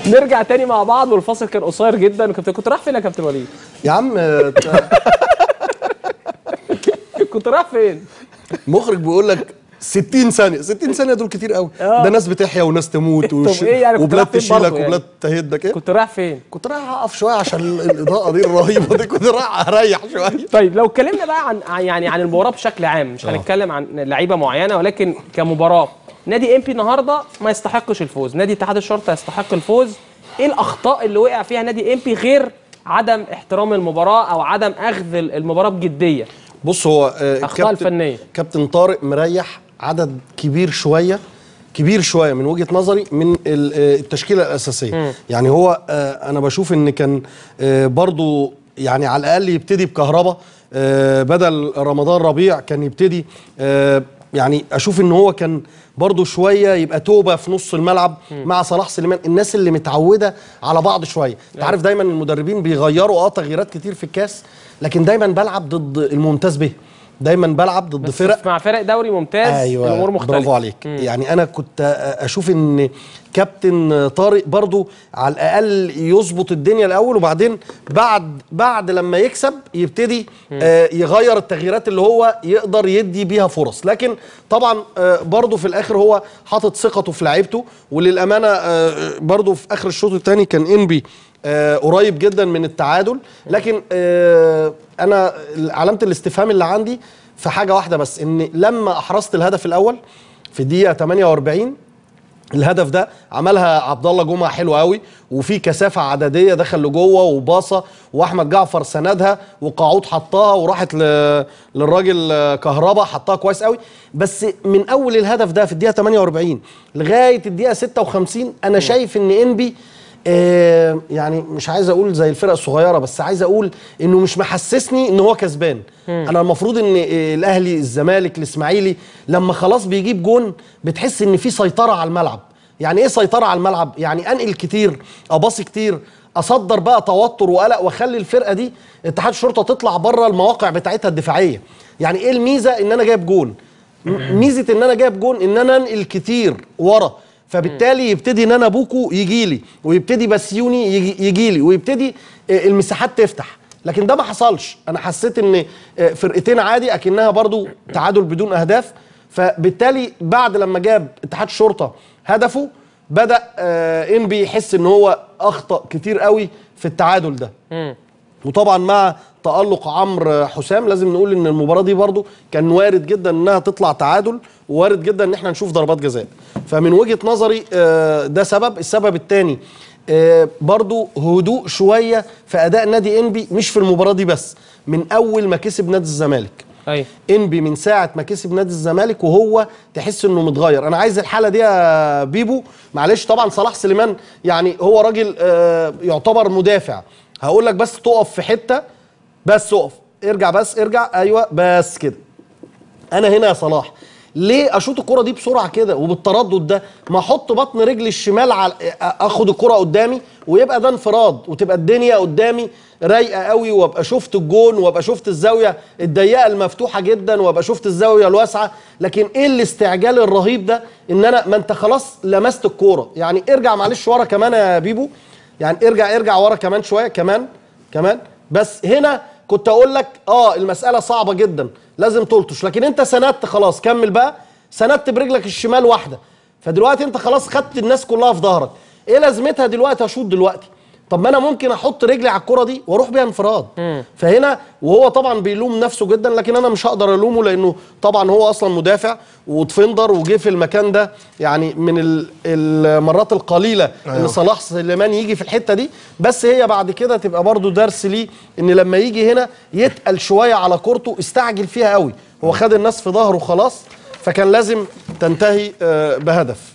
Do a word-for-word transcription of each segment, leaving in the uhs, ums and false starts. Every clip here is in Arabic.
نرجع تاني مع بعض، والفاصل كان قصير جدا. كنت كنت رايح فين يا كابتن وليد؟ يا عم كنت رايح فين؟ مخرج بيقول لك ستين ثانية، ستين ثانية دول كتير قوي. ده ناس بتحيا وناس تموت وش... طب ايه يعني؟ وبلاد تشيلك وبلاد تهدك. ايه كنت رايح فين؟ كنت رايح اقف شوية عشان الإضاءة دي الرهيبة دي، كنت رايح اريح شوية. طيب لو اتكلمنا بقى عن يعني عن المباراة بشكل عام، مش هنتكلم عن لعيبة معينة، ولكن كمباراة نادي امبي النهارده ما يستحقش الفوز، نادي اتحاد الشرطة يستحق الفوز. ايه الأخطاء اللي وقع فيها نادي امبي غير عدم احترام المباراة او عدم اخذ المباراة بجدية؟ بص، هو اخطاء الفنية. كابتن طارق مريح عدد كبير شوية كبير شويه من وجهه نظري من التشكيله الاساسيه. م. يعني هو انا بشوف ان كان برضو يعني على الاقل يبتدي بكهربا بدل رمضان ربيع، كان يبتدي يعني اشوف ان هو كان برضو شويه يبقى توبه في نص الملعب م. مع صلاح سليمان، الناس اللي متعوده على بعض شويه. انت عارف دايما المدربين بيغيروا اه تغييرات كتير في الكاس، لكن دايما بلعب ضد الممتاز به، دايما بلعب ضد فرق مع فرق دوري ممتاز. أيوة، الامور مختلفه. برافو عليك. مم. يعني انا كنت اشوف ان كابتن طارق برضو على الاقل يظبط الدنيا الاول، وبعدين بعد بعد لما يكسب يبتدي آه يغير التغييرات اللي هو يقدر يدي بيها فرص. لكن طبعا آه برضو في الاخر هو حاطط ثقته في لعيبته، وللامانه آه برضو في اخر الشوط الثاني كان انبي آه قريب جدا من التعادل. لكن آه انا علامه الاستفهام اللي عندي في حاجه واحده بس، ان لما احرزت الهدف الاول في الدقيقه ثمانية وأربعين، الهدف ده عملها عبد الله جمعه حلو قوي، وفي كثافه عدديه دخل لجوه وباصه، واحمد جعفر سندها، وقاعود حطها وراحت للراجل كهربا حطها كويس قوي. بس من اول الهدف ده في الدقيقه ثمانية وأربعين لغايه الدقيقه ستة وخمسين انا شايف ان انبي آه يعني مش عايز اقول زي الفرق الصغيره، بس عايز اقول انه مش محسسني ان هو كسبان. مم. انا المفروض ان الاهلي، الزمالك، الاسماعيلي لما خلاص بيجيب جون بتحس ان في سيطره على الملعب. يعني ايه سيطره على الملعب؟ يعني انقل كتير، اباصي كتير، اصدر بقى توتر وقلق، واخلي الفرقه دي اتحاد الشرطه تطلع بره المواقع بتاعتها الدفاعيه. يعني ايه الميزه؟ ان انا جايب جون. ميزه ان انا جايب جون ان انا انقل كتير ورا، فبالتالي يبتدي نانا بوكو يجي لي، ويبتدي بسيوني يجي لي، ويبتدي المساحات تفتح. لكن ده ما حصلش. انا حسيت ان فرقتين عادي اكنها برضو تعادل بدون اهداف. فبالتالي بعد لما جاب اتحاد الشرطه هدفه بدا انبي يحس ان هو اخطا كتير قوي في التعادل ده. وطبعا مع تألق عمرو حسام لازم نقول ان المباراه دي برضو كان وارد جدا انها تطلع تعادل، ووارد جدا ان احنا نشوف ضربات جزاء. فمن وجهه نظري ده سبب. السبب الثاني برضو هدوء شويه في اداء نادي انبي، مش في المباراه دي بس، من اول ما كسب نادي الزمالك. ايوه، انبي من ساعه ما كسب نادي الزمالك وهو تحس انه متغير. انا عايز الحاله دي يا بيبو، معلش طبعا صلاح سليمان يعني هو راجل يعتبر مدافع، هقول لك بس تقف في حته، بس اقف، ارجع، بس ارجع، ايوه بس كده. انا هنا يا صلاح ليه اشوط الكره دي بسرعه كده وبالتردد ده؟ ما احط بطن رجلي الشمال على اخد الكره قدامي ويبقى ده انفراد، وتبقى الدنيا قدامي رايقه قوي، وابقى شفت الجون، وابقى شفت الزاويه الضيقه المفتوحه جدا، وابقى شفت الزاويه الواسعه. لكن ايه الاستعجال الرهيب ده؟ ان انا ما انت خلاص لمست الكوره. يعني ارجع معلش ورا كمان يا بيبو، يعني ارجع ارجع ورا كمان شويه، كمان كمان. بس هنا كنت اقول لك اه المساله صعبه جدا، لازم تلطش، لكن انت سندت خلاص، كمل بقى، سندت برجلك الشمال واحده، فدلوقتي انت خلاص خدت الناس كلها في ظهرك. ايه لازمتها دلوقتي اشوط دلوقتي؟ طب ما انا ممكن احط رجلي على الكره دي واروح بيها انفراد. فهنا وهو طبعا بيلوم نفسه جدا، لكن انا مش هقدر الومه، لانه طبعا هو اصلا مدافع ودفندر وجه في المكان ده. يعني من المرات القليله أيوه. ان صلاح سليمان يجي في الحته دي، بس هي بعد كده تبقى برضو درس ليه، ان لما يجي هنا يتقل شويه على كورته، استعجل فيها قوي، هو خد الناس في ظهره خلاص، فكان لازم تنتهي بهدف.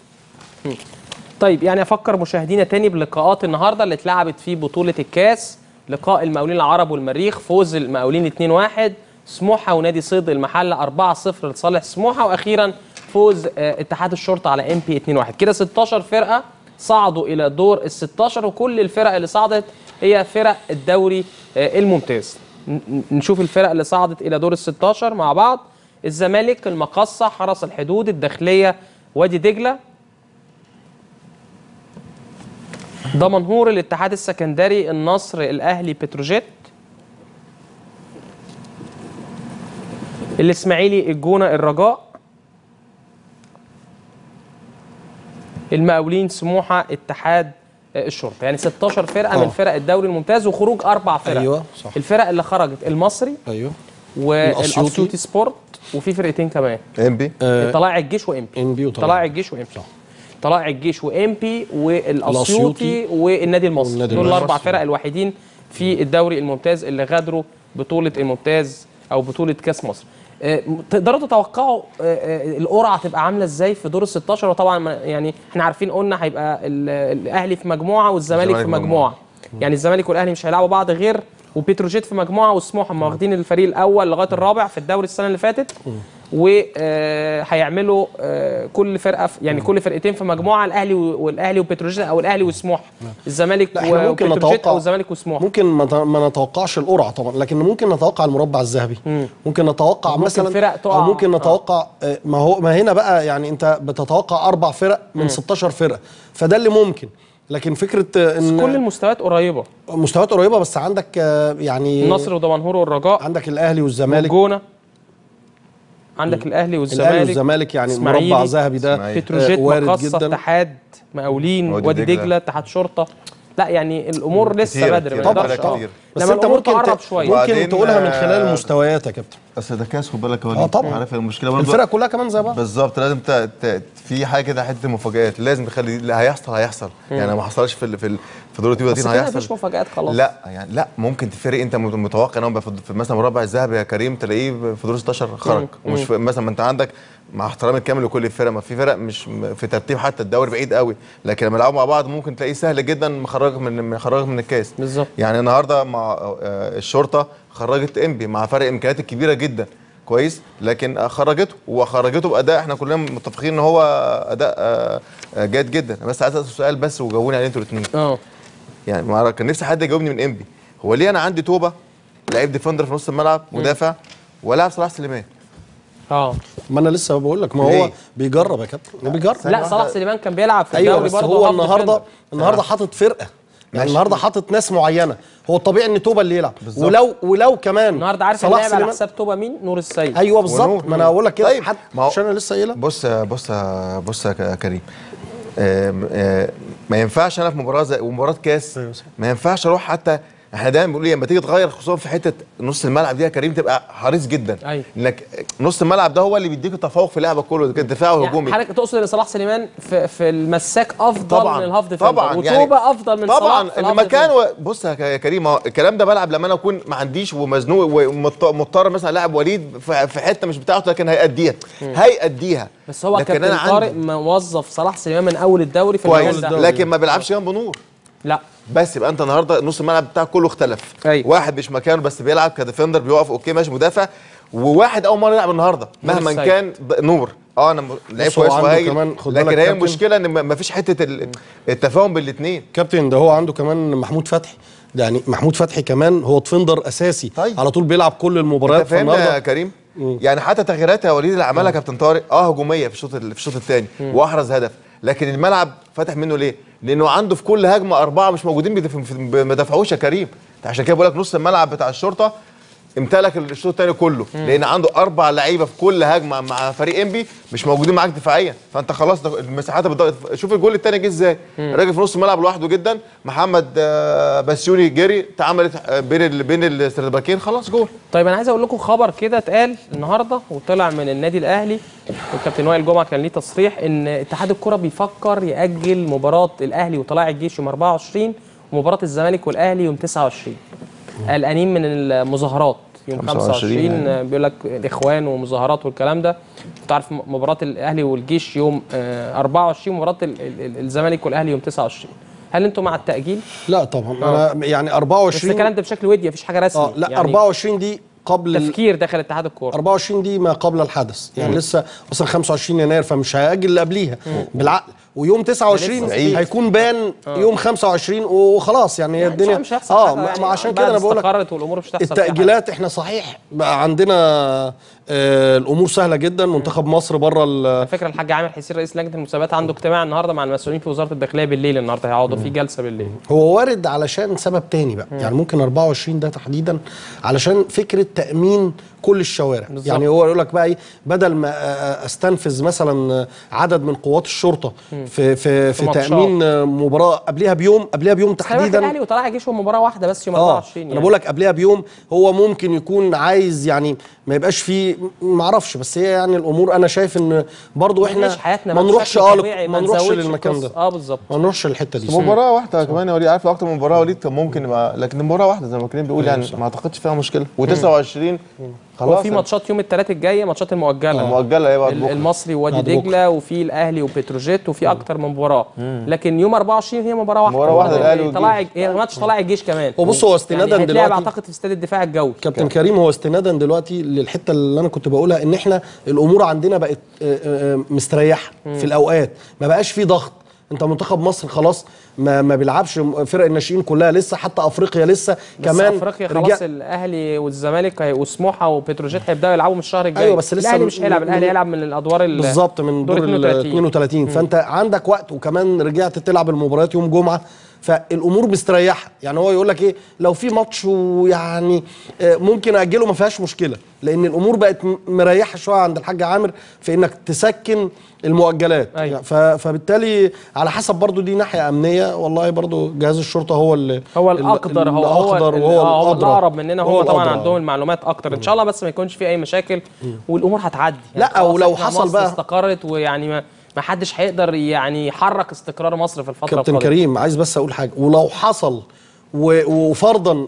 طيب يعني افكر مشاهدينا تاني بلقاءات النهارده اللي اتلعبت في بطوله الكاس. لقاء المقاولين العرب والمريخ، فوز المقاولين اتنين واحد، سموحه ونادي صيد المحله أربعة صفر لصالح سموحه، واخيرا فوز اتحاد الشرطه على ام بي اتنين واحد. كده ستاشر فرقه صعدوا الى دور ال ستاشر، وكل الفرق اللي صعدت هي فرق الدوري الممتاز. نشوف الفرق اللي صعدت الى دور ال ستاشر مع بعض. الزمالك، المقصه، حرس الحدود، الداخليه، وادي دجله. دمنهور، الاتحاد السكندري، النصر، الاهلي، بتروجيت، الاسماعيلي، الجونه، الرجاء، المقاولين، سموحه، اتحاد الشرطه. يعني ستاشر فرقه أوه. من فرق الدوري الممتاز وخروج اربع فرق. ايوه صح. الفرق اللي خرجت المصري ايوه والاسيوطي سبورت، وفي فرقتين كمان انبي آه طلائع الجيش وامبي. انبي طلائع الجيش وامبي طلائع الجيش وامبي والاسيوطي والنادي المصري. والنادي دول المصري. الاربع فرق الوحيدين في الدوري الممتاز اللي غادروا بطوله الممتاز او بطوله كاس مصر. آه، تقدروا تتوقعوا آه، آه، القرعه تبقى عامله ازاي في دور ال ستاشر؟ وطبعا ما- يعني احنا عارفين قلنا هيبقى ال- الاهلي في مجموعه والزمالك في الزمالك مجموعه. يعني الزمالك والاهلي مش هيلعبوا بعض غير، وبتروجيت في مجموعه، وسموحه هم واخدين الفريق الاول لغايه الرابع في الدوري السنه اللي فاتت، وهيعملوا كل فرقه في- يعني كل فرقتين في مجموعه، الاهلي و- والاهلي وبتروجيت، او الاهلي وسموحه، الزمالك لا، إحنا ممكن وبتروجيت، نتوقع- او الزمالك وسموحه. ممكن ما ت- ما نتوقعش القرعه طبعا، لكن ممكن نتوقع المربع الذهبي. ممكن نتوقع ممكن مثلا فرق تقع. او ممكن نتوقع آه، ما هو ما هنا بقى، يعني انت بتتوقع اربع فرق من ستاشر فرقه، فده اللي ممكن. لكن فكره آه، بس ان كل المستويات قريبه، مستويات قريبه، بس عندك آه، يعني النصر ودمنهور والرجاء عندك الاهلي والزمالك، والجونه، عندك الاهلي والزمالك، الاهلي والزمالك يعني إسماعيلي، المربع الذهبي ده إسماعيلي. بتروجيت، آه، وارد مقصه، جدا. اتحاد، مقاولين، وادي وادي دجلة. دجله، اتحاد شرطه. لا يعني الامور لسه كتير، بدري، ما كتير، نقدرش طبعاً آه. كتير. بس لما انت الأمور ممكن تقرب ت- شويه. ممكن وبعدين، تقولها من آه، خلال المستويات يا كابتن. بس ده كاس، خد بالك هو اه طبعا. عارف المشكله برضه الفرق كلها كمان زي بعض. بالظبط. لازم ت... ت... في حاجه كده، حته مفاجآت لازم تخلي اللي هيحصل هيحصل. يعني ما حصلش في ال... في ال... في دور بس التلاتين كده هيحصل. مفيش مفاجآت خلاص. لا يعني لا، ممكن تفرق انت مت- متوقع ان هو يبقى في في مثلا مربع الذهبي يا كريم تلاقيه في دور ستاشر خرج، ومش في مثلا، ما انت عندك مع احترامي الكامل لكل الفرق، ما في فرق مش م- في ترتيب حتى الدوري بعيد قوي، لكن لما يلعبوا مع بعض ممكن تلاقيه سهل جدا مخرج من مخرج من الكاس. بالظبط. يعني النهارده مع آه، الشرطه خرجت انبي مع فرق امكانيات كبيره جدا كويس، لكن خرجته وخرجته باداء احنا كلنا متفقين ان هو اداء آه، آه، جيد جدا. بس عايز اسال سؤال بس وجاوبوني عليه انتوا الاثنين. اه يعني ما كان نفسي حد يجاوبني من انبي، هو ليه انا عندي توبه لعيب ديفندر في نص الملعب مدافع ولاعب صلاح سليمان؟ اه ما انا لسه بقول لك، ما هو ليه؟ بيجرب يا كابتن، بيجرب. لا، صلاح سليمان كان بيلعب في ايوه الدوري بس برضه هو هاف النهارده ديفندر. النهارده حاطط فرقه، يعني ماشي. النهارده حاطط ناس معينه، هو الطبيعي ان توبه اللي يلعب. بالظبط. ولو ولو كمان النهارده عارف صلاح اللاعب على سليمان، حساب توبه مين؟ نور السيد. ايوه بالظبط، ونور. ما انا هقول لك كده. طيب، حتى ما هو- عشان انا لسه قايلها. بص بص بص يا كريم، آم، آم، ما ينفعش انا في مباراه زي ومباراه كاس، أيوة صح. ما ينفعش اروح حتى، احنا دايما بنقول لما تيجي تغير خصوصا في حته نص الملعب دي يا كريم تبقى حريص جدا. أيوة. انك نص الملعب ده هو اللي بيديك التفوق في لعبك كله، دفاع وهجومي. يعني حضرتك تقصد ان صلاح سليمان في, في المساك افضل طبعا من الهاف ديفندر، طبعا وتوبه افضل من طبعا صلاح في الهاف المكان ديفندر. و... بص يا ك- يا كريم، هو الكلام ده بلعب لما انا اكون ما عنديش ومزنوق ومضطر مثلا لاعب وليد في في حته مش بتاعته، لكن هيأديها هيأديها. بس هو لكن كابتن أنا طارق عندي- موظف صلاح سليمان من اول الدوري في كويس، المكان ده. لكن ما بيلعبش جنب نور. لا بس يبقى انت النهارده نص الملعب بتاعك كله اختلف. أيوة. واحد مش مكانه بس بيلعب كديفندر بيقف اوكي ماشي مدافع، وواحد اول مره يلعب النهارده مهما السيد. كان ب- نور. اه انا م- لعيب بص، هو كويس عنده وهايل، كمان، خد بالك لكن هي كابتن، المشكله ان ما فيش حته ال- التفاهم بين الاثنين. كابتن ده هو عنده كمان محمود فتحي، ده يعني محمود فتحي كمان هو ديفندر اساسي. طيب. على طول بيلعب كل المباريات. انت فاهمني يا فالنهارده كريم؟ يعني حتى تغييرات يا وليد اللي عملها كابتن طارق اه هجوميه في الشوط ال- في الشوط الثاني واحرز هدف، لكن الملعب فتح منه ليه؟ لانه عنده في كل هجمه اربعه مش موجودين بيدف- ما دفعوش يا كريم. عشان كده بقول لك نص الملعب بتاع الشرطه امتلك الشوط الثاني كله، لان عنده اربع لعيبه في كل هجمه مع فريق انبي مش موجودين معاك دفاعيا، فانت خلاص ده المساحات بتضغط. شوف الجول الثاني جه ازاي، الراجل في نص الملعب لوحده جدا، محمد آه، بسيوني جري اتعملت آه، بين ال- بين السردباكين، خلاص جول. طيب انا عايز اقول لكم خبر كده اتقال النهارده وطلع من النادي الاهلي، والكابتن وائل جمعه كان ليه تصريح ان اتحاد الكره بيفكر ياجل مباراه الاهلي وطلائع الجيش يوم اربعة وعشرين ومباراه الزمالك والاهلي يوم تسعة وعشرين. قلقانين من المظاهرات يوم خمسة خمسة وعشرين وعشرين، بيقول لك الاخوان ومظاهرات والكلام ده. انت عارف مباراه الاهلي والجيش يوم آه، اربعة وعشرين ومباراه ال- ال- الزمالك والاهلي يوم تسعة وعشرين. هل انتم مع التاجيل؟ لا طبعا. آه. انا يعني بس اربعة وعشرين الكلام ده بشكل ودي، مفيش حاجه رسمي. اه لا يعني اربعة وعشرين دي قبل ال- تفكير داخل اتحاد الكوره. اربعة وعشرين دي ما قبل الحدث، يعني لسه مثلا خمسة وعشرين يناير، فمش هيأجل اللي قبليها بالعقل. ويوم تسعة وعشرين عيد. هيكون بان آه. يوم خمسة وعشرين وخلاص. يعني هي يعني الدنيا مش هيحصل اه حاجة ما يعني عشان بعد كده انا بقول لك استقرت والامور مش هتحصل فيها حاجة. التأجيلات احنا صحيح بقى عندنا آه الامور سهله جدا. منتخب مصر بره ال- على فكره الحاج عامر حسين رئيس لجنه المسابقات عنده اجتماع النهارده مع المسؤولين في وزاره الداخليه بالليل. النهارده هيقعدوا في جلسه بالليل. هو وارد علشان سبب تاني بقى. يعني ممكن أربعة وعشرين ده تحديدا علشان فكره تامين كل الشوارع. بالزبط. يعني هو يقول لك بقى ايه، بدل ما استنفذ مثلا عدد من قوات الشرطه في في في ماتشات. تامين مباراه قبلها بيوم قبلها بيوم تحديدا الاهلي تحديدا. وطلائع الجيش مباراه واحده بس يوم اه أربعة وعشرين. انا يعني بقول لك قبلها بيوم. هو ممكن يكون عايز يعني ما يبقاش فيه، ما اعرفش، بس هي يعني الامور انا شايف ان برضو احنا نعيش حياتنا ما بقى نروحش بشكل اه طبيعي، ما ما نروحش نزودش للمكان القصة. ده. اه بالظبط. ما نروحش للحته دي. مباراة واحدة كمان يا وليد، عارف لو أكتر من مباراة وليد كان ممكن يبقى، لكن مباراة واحدة زي ما كريم بيقول يعني ما أعتقدش فيها مشكلة. و29 خلاص هو في ماتشات يوم الثلاث الجاي، ماتشات المؤجله مؤجلة ايه بعد ال- بكرة. المصري ووادي بعد بكرة. دجله، وفي الاهلي وبتروجيت، وفي اكتر من مباراه. لكن يوم أربعة وعشرين هي مباراه واحده. مباراة واحدة الأهلي طلائع والجيش. هي ماتش طلائع الجيش كمان. هو بص، هو استنادا يعني هيتلعب دلوقتي اعتقد في استاد الدفاع الجوي. كابتن كريم، هو استنادا دلوقتي للحته اللي انا كنت بقولها ان احنا الامور عندنا بقت آه، آه، مستريحه في الاوقات. ما بقاش في ضغط. انت منتخب مصر خلاص ما ما بيلعبش فرق الناشئين كلها لسه، حتى افريقيا لسه بس كمان. افريقيا رجع- خلاص الاهلي والزمالك هي- وسموحه وبتروجيت هيبداوا يلعبوا من الشهر الجاي. أيوة، بس لسه الاهلي من- مش هيلعب، من- الاهلي هيلعب من الادوار ال- بالظبط من دور ال اثنين وثلاثين. فانت عندك وقت، وكمان رجعت تلعب المباريات يوم جمعه، فالامور مستريحه. يعني هو يقول لك ايه، لو في ماتش ويعني آه، ممكن اجله ما فيهاش مشكله، لان الامور بقت م- مريحه شويه عند الحاج عامر في انك تسكن المؤجلات. أيوة. ف- فبالتالي على حسب برضو دي ناحيه امنيه. والله برضو جهاز الشرطه هو اللي هو ال- الاقدر، هو هو الاقدر ال- وهو آه، هو الأدرى. الاقرب مننا. هو طبعا الأدرى. عندهم المعلومات اكتر. ان شاء الله بس ما يكونش في اي مشاكل والامور هتعدي. لا، خلاص ولو إحنا حصل مصر بقى- استقرت، ويعني ما ما حدش هيقدر يعني يحرك استقرار مصر في الفتره كابتن القادمه. كريم، عايز بس اقول حاجه. ولو حصل و- وفرضا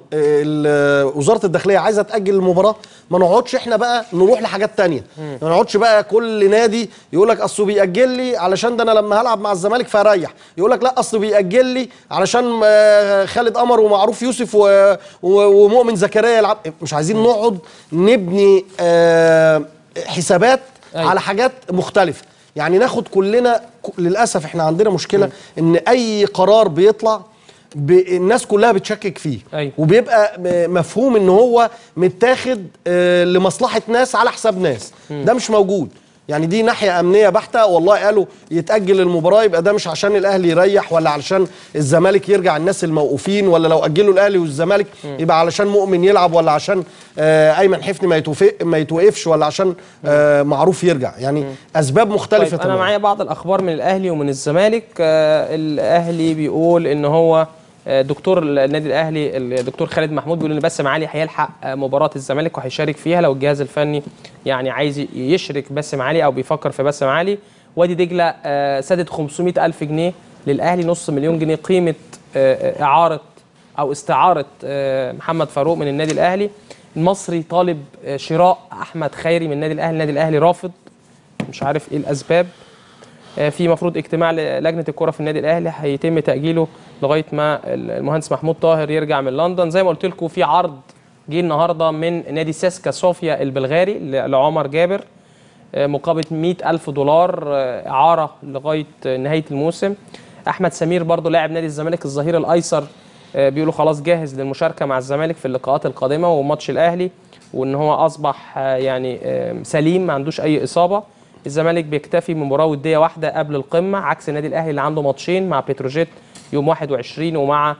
ال- وزاره الداخليه عايزه تاجل المباراه، ما نقعدش احنا بقى نروح لحاجات تانية. ما نقعدش بقى كل نادي يقول لك اصله بيأجل لي علشان ده انا لما هلعب مع الزمالك فاريح، يقول لك لا اصله بيأجل لي علشان آه، خالد قمر ومعروف يوسف و- و- ومؤمن زكريا يلعب. مش عايزين نقعد نبني آه، حسابات أيوة. على حاجات مختلفه. يعني ناخد كلنا ك- للاسف احنا عندنا مشكله ان اي قرار بيطلع ب- الناس كلها بتشكك فيه. أيوة. وبيبقى م- مفهوم ان هو متاخد آه، لمصلحه ناس على حساب ناس. ده مش موجود. يعني دي ناحيه امنيه بحته. والله قالوا يتاجل المباراه يبقى ده مش عشان الاهلي يريح ولا علشان الزمالك يرجع الناس الموقوفين، ولا لو اجلوا الاهلي والزمالك يبقى علشان مؤمن يلعب، ولا عشان آه، ايمن حفني ما يتوفق ما يتوقفش، ولا عشان آه، معروف يرجع. يعني اسباب مختلفه. طيب انا تماماً. معايا بعض الاخبار من الاهلي ومن الزمالك. آه الاهلي بيقول ان هو آه، دكتور النادي الاهلي الدكتور خالد محمود بيقول ان باسم علي هيلحق آه، مباراه الزمالك وهيشارك فيها لو الجهاز الفني يعني عايز يشرك باسم علي او بيفكر في باسم علي. وادي دجله آه، سدد خمسمائة ألف جنيه للاهلي، نص مليون جنيه قيمه آه، اعاره او استعاره آه، محمد فاروق من النادي الاهلي. المصري طالب آه، شراء احمد خيري من النادي الاهلي، النادي الاهلي رافض، مش عارف ايه الاسباب. آه، في مفروض اجتماع لجنه الكره في النادي الاهلي هيتم تاجيله لغايه ما المهندس محمود طاهر يرجع من لندن. زي ما قلت لكم في عرض جه النهارده من نادي ساسكا صوفيا البلغاري لعمر جابر آه، مقابل مئة ألف دولار آه، اعاره لغايه نهايه الموسم. احمد سمير برضو لاعب نادي الزمالك الظهير الايسر آه، بيقولوا خلاص جاهز للمشاركه مع الزمالك في اللقاءات القادمه وماتش الاهلي، وان هو اصبح آه، يعني آه، سليم ما عندوش اي اصابه. الزمالك بيكتفي بمباراه وديه واحده قبل القمه، عكس النادي الاهلي اللي عنده ماتشين مع بتروجيت يوم واحد وعشرين ومع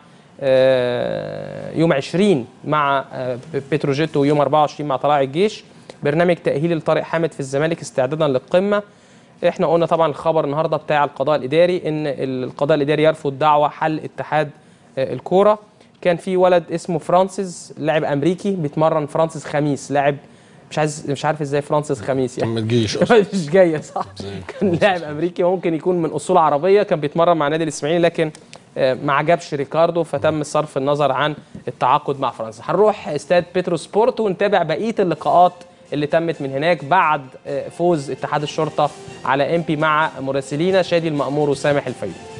آه، يوم عشرين مع آه، بتروجيت، ويوم أربعة وعشرين مع طلائع الجيش. برنامج تاهيلي لطارق حامد في الزمالك استعدادا للقمه. احنا قلنا طبعا الخبر النهارده بتاع القضاء الاداري ان القضاء الاداري يرفض دعوى حل اتحاد آه، الكوره. كان في ولد اسمه فرانسيس لاعب امريكي بيتمرن، فرانسيس خميس لاعب مش عايز مش عارف ازاي فرانسيس خميس يعني ما تجيش مش جايه صح. كان لاعب امريكي ممكن يكون من اصول عربيه، كان بيتمرن مع نادي الاسماعيلي لكن آه، ما عجبش ريكاردو فتم صرف النظر عن التعاقد مع فرنسا. هنروح استاد بيترو سبورت ونتابع بقيه اللقاءات اللي تمت من هناك بعد آه، فوز اتحاد الشرطه على امبي مع مراسلينا شادي المأمور وسامح الفيوم.